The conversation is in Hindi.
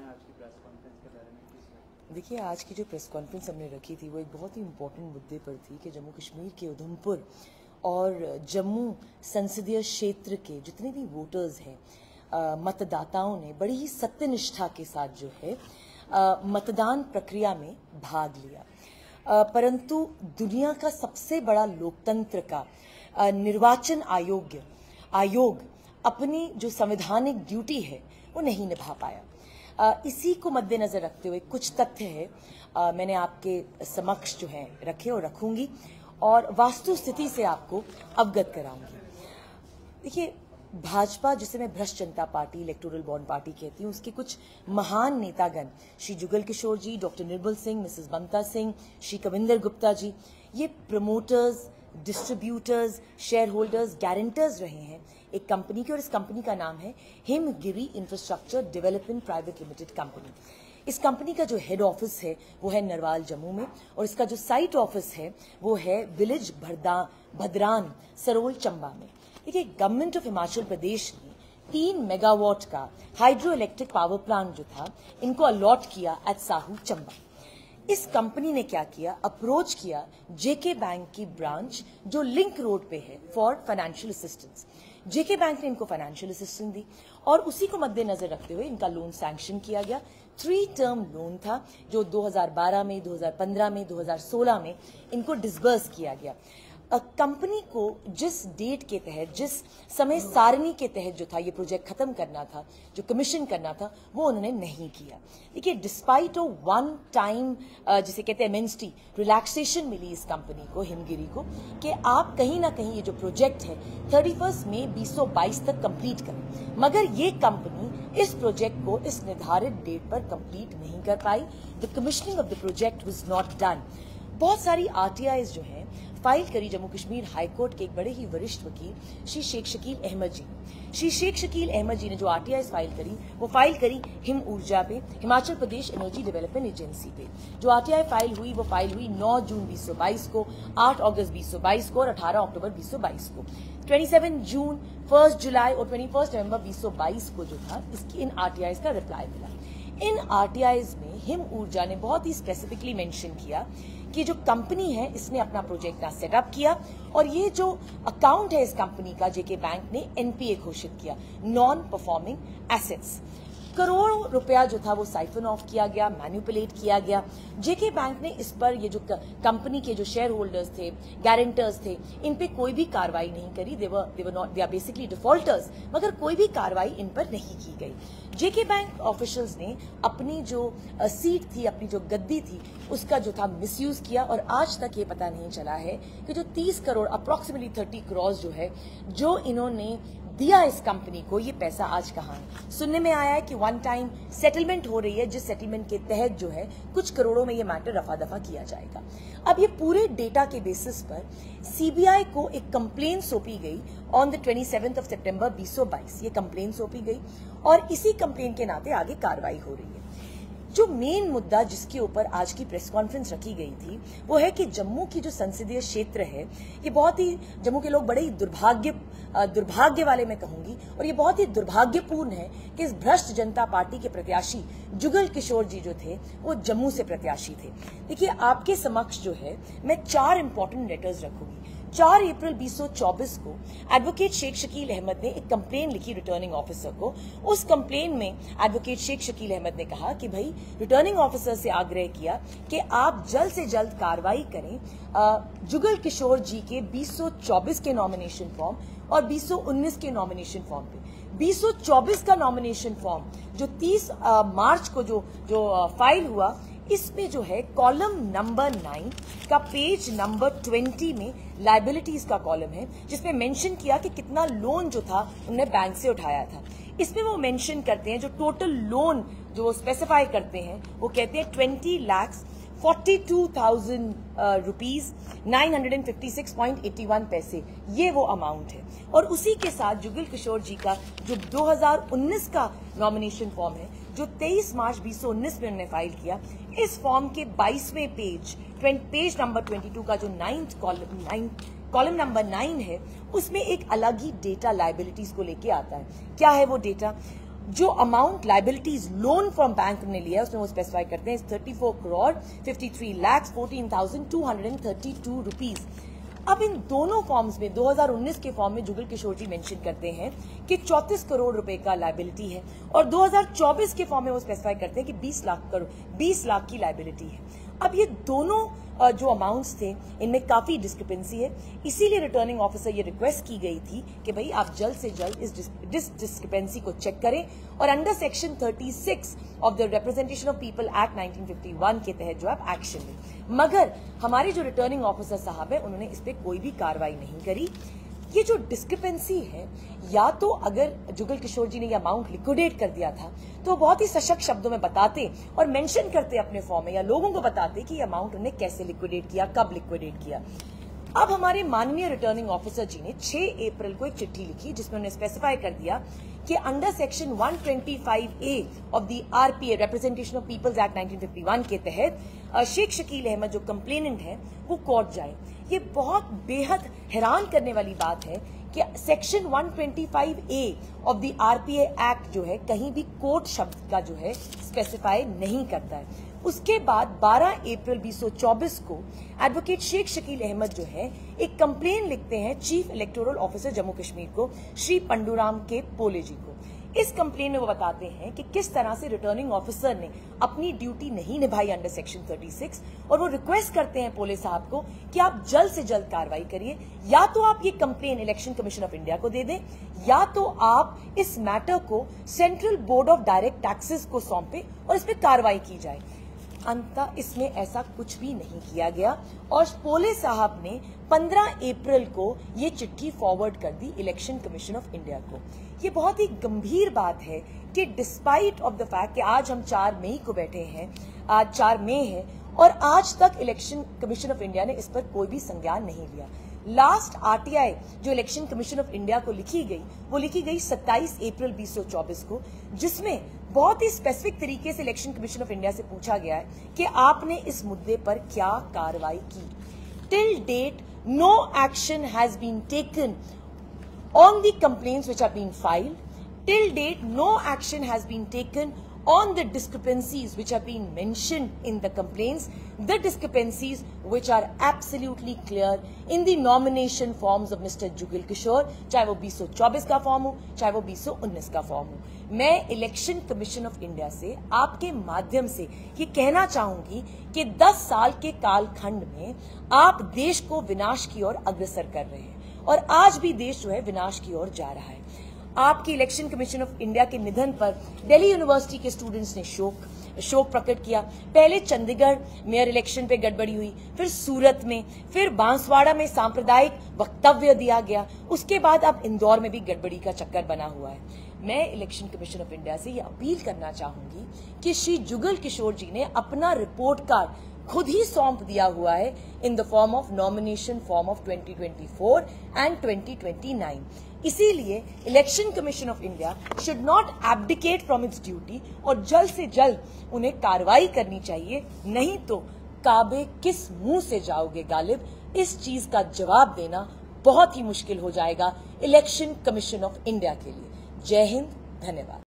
आज की प्रेस कॉन्फ्रेंस के बारे में? देखिए, आज की जो प्रेस कॉन्फ्रेंस हमने रखी थी वो एक बहुत ही इम्पोर्टेंट मुद्दे पर थी कि जम्मू कश्मीर के उधमपुर और जम्मू संसदीय क्षेत्र के जितने भी वोटर्स हैं, मतदाताओं ने बड़ी ही सत्यनिष्ठा के साथ जो है मतदान प्रक्रिया में भाग लिया। परंतु दुनिया का सबसे बड़ा लोकतंत्र का निर्वाचन आयोग अपनी जो संवैधानिक ड्यूटी है वो नहीं निभा पाया। इसी को मद्देनजर रखते हुए कुछ तथ्य है मैंने आपके समक्ष जो है रखे और रखूंगी और वास्तु स्थिति से आपको अवगत कराऊंगी। देखिए, भाजपा, जिसे मैं भ्रष्ट जनता पार्टी, इलेक्टोरल बॉन्ड पार्टी कहती हूँ, उसके कुछ महान नेतागण, श्री जुगल किशोर जी, डॉक्टर निर्मल सिंह, मिसेस ममता सिंह, श्री कविंदर गुप्ता जी, ये promoters, distributors, share holders, guarantors रहे हैं एक कंपनी के, और इस कंपनी का नाम है Himgiri infrastructure development private limited company. इस कंपनी का जो हेड ऑफिस है वो है नरवाल जम्मू में, और इसका जो साइट ऑफिस है वो है विलेज भद्रान सरोल चंबा में। देखिए, गवर्नमेंट ऑफ हिमाचल प्रदेश ने 3 मेगावाट का हाइड्रो इलेक्ट्रिक पावर प्लांट जो था इनको अलॉट किया एट साहू चंबा। इस कंपनी ने क्या किया, अप्रोच किया जेके बैंक की ब्रांच जो लिंक रोड पे है for financial assistance. JK bank ने इनको फाइनेंशियल असिस्टेंस दी और उसी को मद्देनजर रखते हुए इनका लोन सैंक्शन किया गया। 3 टर्म लोन था जो 2012 में, 2015 में, 2016 में इनको डिसबर्स किया गया। कंपनी को जिस डेट के तहत, जिस समय सारणी के तहत जो था ये प्रोजेक्ट खत्म करना था, जो कमीशन करना था, वो उन्होंने नहीं किया। देखिए, डिस्पाइट ऑफ वन टाइम जिसे कहते हैं एमएनएसटी रिलैक्सेशन मिली इस कंपनी को, हिमगिरी को, कि आप कहीं ना कहीं ये जो प्रोजेक्ट है 31 मई 2022 तक कंप्लीट करें, मगर ये कंपनी इस प्रोजेक्ट को इस निर्धारित डेट पर कंप्लीट नहीं कर पाई। The commissioning of the project was not done. बहुत सारी आरटीआईज जो हैं फाइल करी जम्मू कश्मीर हाईकोर्ट के एक बड़े ही वरिष्ठ वकील श्री शेख शकील अहमद जी। श्री शेख शकील अहमद जी ने जो आरटीआईज फाइल करी वो फाइल करी हिम ऊर्जा पे, Himachal Pradesh energy development agency पे। जो आरटीआई फाइल हुई वो फाइल हुई 9 जून 2022 को, 8 अगस्त 2022 को और 18 अक्टूबर 2022 को। 27 जून, 1 जुलाई और 21 नवंबर 2022 को जो था इसकी इन आरटीआईज का रिप्लाई मिला। इन आरटीआईज में हिम ऊर्जा ने बहुत ही स्पेसिफिकली मेंशन किया कि जो कंपनी है इसने अपना प्रोजेक्ट ना सेटअप किया और ये जो अकाउंट है इस कंपनी का जेके बैंक ने एनपीए घोषित किया, नॉन परफॉर्मिंग एसेट्स। करोड़ों रुपया जो था वो साइफन ऑफ किया गया, मैनिपुलेट किया गया। जेके बैंक ने इस पर, ये जो कंपनी के जो शेयर होल्डर्स थे, गारंटर्स थे, इन पे कोई भी कार्रवाई नहीं करी। दे आर बेसिकली डिफॉल्टर्स, मगर कोई भी कार्रवाई इन पर नहीं की गई। जेके बैंक ऑफिशियल्स ने अपनी जो सीट थी, अपनी जो गद्दी थी, उसका जो था मिसयूज किया और आज तक ये पता नहीं चला है कि जो 30 करोड़ अप्रोक्सीमेटली 30 करोड़ जो है जो इन्होंने दिया इस कंपनी को, ये पैसा आज कहाँ है। सुनने में आया है कि वन टाइम सेटलमेंट हो रही है, जिस सेटलमेंट के तहत जो है कुछ करोड़ों में ये मैटर रफा दफा किया जाएगा। अब ये पूरे डेटा के बेसिस पर सीबीआई को एक कंप्लेन सौंपी गई ऑन द 27 सितंबर 2022। ये कंप्लेन सौंपी गई और इसी कंप्लेन के नाते आगे कार्रवाई हो रही है। जो मेन मुद्दा जिसके ऊपर आज की प्रेस कॉन्फ्रेंस रखी गई थी वो है कि जम्मू की जो संसदीय क्षेत्र है, ये बहुत ही, जम्मू के लोग बड़े ही दुर्भाग्य वाले मैं कहूंगी, और ये बहुत ही दुर्भाग्यपूर्ण है कि इस भ्रष्ट जनता पार्टी के प्रत्याशी जुगल किशोर जी जो थे वो जम्मू से प्रत्याशी थे। देखिए, आपके समक्ष जो है मैं 4 इंपॉर्टेंट लेटर्स रखूंगी। 4 अप्रैल 2024 को एडवोकेट शेख शकील अहमद ने एक कंप्लेन लिखी रिटर्निंग ऑफिसर को। उस कंप्लेन में एडवोकेट शेख शकील अहमद ने कहा कि भाई, रिटर्निंग ऑफिसर से आग्रह किया कि आप जल्द से जल्द कार्रवाई करें जुगल किशोर जी के 2024 के नॉमिनेशन फॉर्म और 2019 के नॉमिनेशन फॉर्म पे। 2024 का नॉमिनेशन फॉर्म जो 30 मार्च को जो फाइल हुआ, इसमें जो है कॉलम नंबर 9 का पेज नंबर 20 में लायबिलिटीज का कॉलम है, जिसमें मेंशन किया कि कितना लोन जो था उन्होंने बैंक से उठाया था। इसमें वो मेंशन करते हैं, जो टोटल लोन जो वो स्पेसिफाई करते हैं, वो कहते हैं 20,42,000 रुपीज 956.81 पैसे, ये वो अमाउंट है। और उसी के साथ जुगल किशोर जी का जो 2019 का नॉमिनेशन फॉर्म है, जो 23 मार्च 2019 में उन्होंने फाइल किया, इस फॉर्म के 22वें पेज नंबर 22 का जो 9th कॉलम नंबर 9 है, उसमें एक अलग ही डेटा लायबिलिटीज को लेके आता है। क्या है वो डेटा? जो amount liabilities loan from bank ने लिया उसमें वो स्पेसिफाई करते हैं 34,53,42,232 रुपीज। अब इन दोनों फॉर्म्स में 2019 के फॉर्म में जुगल किशोर जी मेंशन करते हैं कि 34 करोड़ रुपए का लाइबिलिटी है और 2024 के फॉर्म में वो स्पेसिफाई करते हैं कि 20 लाख की लाइबिलिटी है। अब ये दोनों जो अमाउंट्स थे इनमें काफी डिस्क्रिपेंसी है, इसीलिए रिटर्निंग ऑफिसर ये रिक्वेस्ट की गई थी कि भाई आप जल्द से जल्द इस डिस्क्रिपेंसी को चेक करें और under section 36 of the representation of people act 1951 के तहत जो आप एक्शन लें। मगर हमारे जो रिटर्निंग ऑफिसर साहब है उन्होंने इस पे कोई भी कार्रवाई नहीं करी। ये जो डिस्क्रिपेंसी है, या तो अगर जुगल किशोर जी ने ये अमाउंट लिक्विडेट कर दिया था तो बहुत ही सशक्त शब्दों में बताते और मेंशन करते अपने फॉर्म में, या लोगों को बताते कि ये अमाउंट उन्हें कैसे लिक्विडेट किया, कब लिक्विडेट किया। अब हमारे माननीय रिटर्निंग ऑफिसर जी ने 6 अप्रैल को एक चिट्ठी लिखी जिसमें उन्होंने स्पेसिफाई कर दिया कि under section 125A of the RPA representation of people's act 1951 के तहत शेख शकील अहमद जो कंप्लेनेंट है वो कोर्ट जाए। ये बहुत बेहद हैरान करने वाली बात है कि section 125A of the RPA act जो है कहीं भी कोर्ट शब्द का जो है स्पेसिफाई नहीं करता है। उसके बाद 12 अप्रैल 2024 को एडवोकेट शेख शकील अहमद जो है एक कंप्लेन लिखते हैं chief electoral officer Jammu Kashmir को श्री पंडूराम के पोले जी को। इस कंप्लेन में वो बताते हैं कि किस तरह से रिटर्निंग ऑफिसर ने अपनी ड्यूटी नहीं निभाई अंडर सेक्शन 36 और वो रिक्वेस्ट करते हैं पोले साहब को कि आप जल्द से जल्द कार्रवाई करिए, या तो आप ये complain election commission of India को दे दें या तो आप इस मैटर को central board of direct taxes को सौंपे और इस पर कार्रवाई की जाए। अंततः इसमें ऐसा कुछ भी नहीं किया गया और पोले साहब ने 15 अप्रैल को ये चिट्ठी फॉरवर्ड कर दी इलेक्शन कमीशन ऑफ इंडिया को। ये बहुत ही गंभीर बात है कि डिस्पाइट ऑफ द फैक्ट कि आज हम 4 मई को बैठे हैं, आज 4 मई है और आज तक इलेक्शन कमीशन ऑफ इंडिया ने इस पर कोई भी संज्ञान नहीं लिया। लास्ट आरटीआई जो इलेक्शन कमीशन ऑफ इंडिया को लिखी गई वो लिखी गई 27 अप्रैल 2024 को, जिसमें बहुत ही स्पेसिफिक तरीके से इलेक्शन कमीशन ऑफ इंडिया से पूछा गया है कि आपने इस मुद्दे पर क्या कार्रवाई की। Till date no action has been taken on the complaints which have been filed. Till date, no action has been taken on the discrepancies which have been mentioned in the complaints, the discrepancies which are absolutely clear in the nomination forms of Mr. Jugal Kishore, चाहे वो 2024 का फॉर्म हो चाहे वो 2019 का फॉर्म हो। मैं इलेक्शन कमीशन ऑफ इंडिया से आपके माध्यम से ये कहना चाहूंगी कि 10 साल के कालखंड में आप देश को विनाश की ओर अग्रसर कर रहे हैं और आज भी देश जो है विनाश की ओर जा रहा है। आपके इलेक्शन कमीशन ऑफ इंडिया के निधन पर दिल्ली यूनिवर्सिटी के स्टूडेंट्स ने शोक प्रकट किया। पहले चंडीगढ़ मेयर इलेक्शन पे गड़बड़ी हुई, फिर सूरत में, फिर बांसवाड़ा में सांप्रदायिक वक्तव्य दिया गया, उसके बाद अब इंदौर में भी गड़बड़ी का चक्कर बना हुआ है। मैं इलेक्शन कमीशन ऑफ इंडिया से ये अपील करना चाहूंगी कि श्री जुगल किशोर जी ने अपना रिपोर्ट कार्ड खुद ही सौंप दिया हुआ है in the form of nomination form of 2024 and 2029। इसीलिए election commission of India should not abdicate from its duty और जल्द से जल्द उन्हें कार्रवाई करनी चाहिए, नहीं तो काबे किस मुंह से जाओगे गालिब, इस चीज का जवाब देना बहुत ही मुश्किल हो जाएगा इलेक्शन कमीशन ऑफ इंडिया के लिए। जय हिंद, धन्यवाद।